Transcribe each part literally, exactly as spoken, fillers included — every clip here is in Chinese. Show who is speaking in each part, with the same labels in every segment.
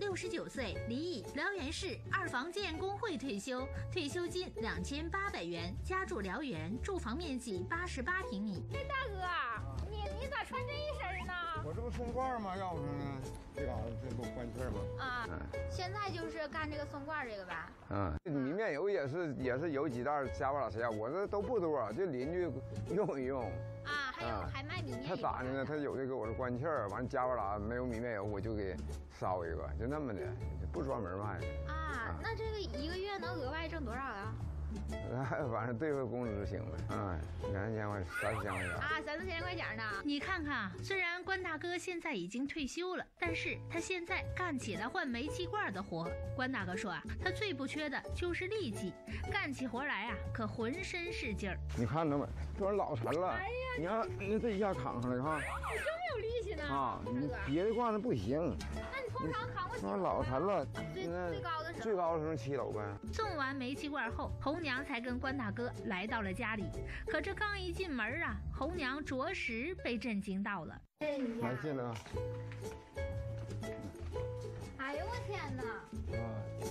Speaker 1: 六十九岁，离异，辽源市二房建工会退休，退休金两千八百元，家住辽源，住房面积八十八平米。
Speaker 2: 哎，大哥，你你咋穿这一身呢？
Speaker 3: 我这不送罐吗？要不呢，这嘎达这不换气吗？
Speaker 2: 啊，嗯、现在就是干这个送罐这个吧？
Speaker 3: 嗯，米面油也是也是有几袋加巴拉谁呀？我这都不多，就邻居用一用。
Speaker 2: 啊，还有、嗯、还卖米面油。
Speaker 3: 他咋的呢？他有这个我是关气儿，完加巴拉没有米面油，我就给烧一个，就那么的，不专门卖的。
Speaker 2: 啊，啊那这个一个月能额外挣多少呀？
Speaker 3: 反正对付工资行呗，嗯，两千块三四千块钱
Speaker 2: 啊，三四千块钱呢。
Speaker 1: 你看看啊，虽然关大哥现在已经退休了，但是他现在干起了换煤气罐的活。关大哥说啊，他最不缺的就是力气，干起活来啊可浑身是劲儿。
Speaker 3: 你看着没？这玩意老沉了。哎呀，你看你这一下扛上来哈，
Speaker 2: 你这么有力气呢
Speaker 3: 啊！你别的罐子不行。
Speaker 2: 那你通常扛过几楼？
Speaker 3: 那老沉了，
Speaker 2: 最最高的时候
Speaker 3: 最高的时候七楼呗。
Speaker 1: 送完煤气罐后，红娘才跟关大哥来到了家里。可这刚一进门啊，红娘着实被震惊到了。
Speaker 2: 哎呀，
Speaker 3: 来进来。
Speaker 2: 哎呦我天哪！啊。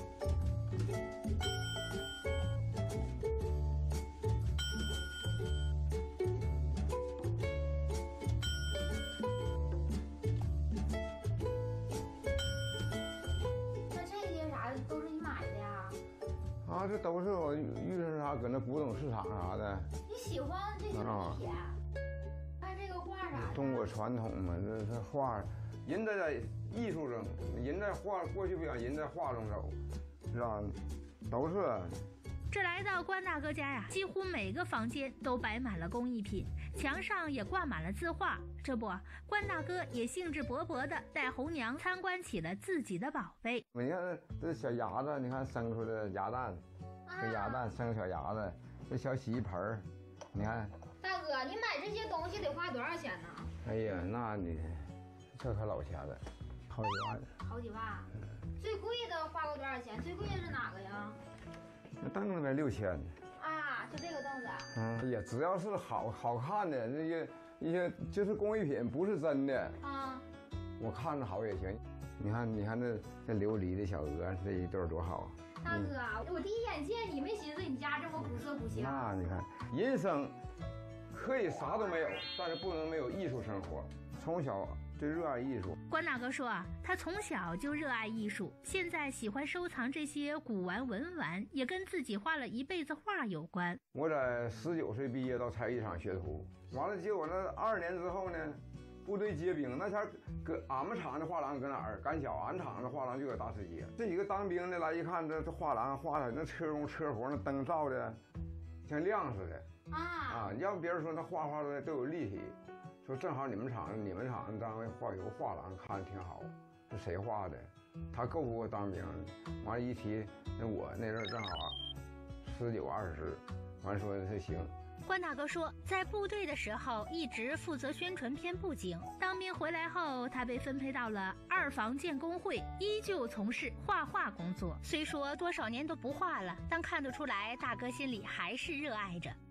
Speaker 3: 啊，这都是我遇上啥，搁那古董市场啥的。
Speaker 2: 你喜欢这些东西？看这个画啥？
Speaker 3: 中国传统嘛，这这画，人在艺术中，人在画，过去不讲人在画中走，是吧？都是。
Speaker 1: 这来到关大哥家呀，几乎每个房间都摆满了工艺品，墙上也挂满了字画。这不，关大哥也兴致勃勃地带红娘参观起了自己的宝贝。
Speaker 3: 你看这小鸭子，你看生出的鸭蛋，这鸭蛋生小鸭子，这小洗衣盆儿，你看。
Speaker 2: 大哥，你买这些东西得花多少钱呢？
Speaker 3: 哎呀，那你这可老钱了，好几万。
Speaker 2: 好几万。嗯、最贵的花过多少钱？最贵的是哪个呀？
Speaker 3: 那凳子呗，六千。
Speaker 2: 啊，就这个凳子。
Speaker 3: 嗯，也只要是好好看的这些一些就是工艺品，不是真的啊。我看着好也行。你看，你看这这琉璃的小鹅，这一对多好。
Speaker 2: 大哥，嗯、我第一眼见你没寻思你家这么古色古香。
Speaker 3: 那你看，人生可以啥都没有，但是不能没有艺术生活。从小就热爱艺术。
Speaker 1: 关大哥说啊，他从小就热爱艺术，现在喜欢收藏这些古玩文玩，也跟自己画了一辈子画有关。
Speaker 3: 我在十九岁毕业到菜艺厂学徒，完了结果那二年之后呢，部队接兵，那前搁俺们厂的画廊搁哪儿？赶小，俺厂的画廊就搁大世界。这几个当兵的来一看，这这画廊画的那车工车活，那灯照的像亮似的啊啊！要不别人说那画画的都有立体。说正好你们厂你们厂单位画有个画廊，看着挺好，是谁画的？他够不够当兵？完了，一提那我那阵正好十九二十，完说他行。
Speaker 1: 关大哥说，在部队的时候一直负责宣传片布景，当兵回来后，他被分配到了二房建工会，依旧从事画画工作。虽说多少年都不画了，但看得出来大哥心里还是热爱着。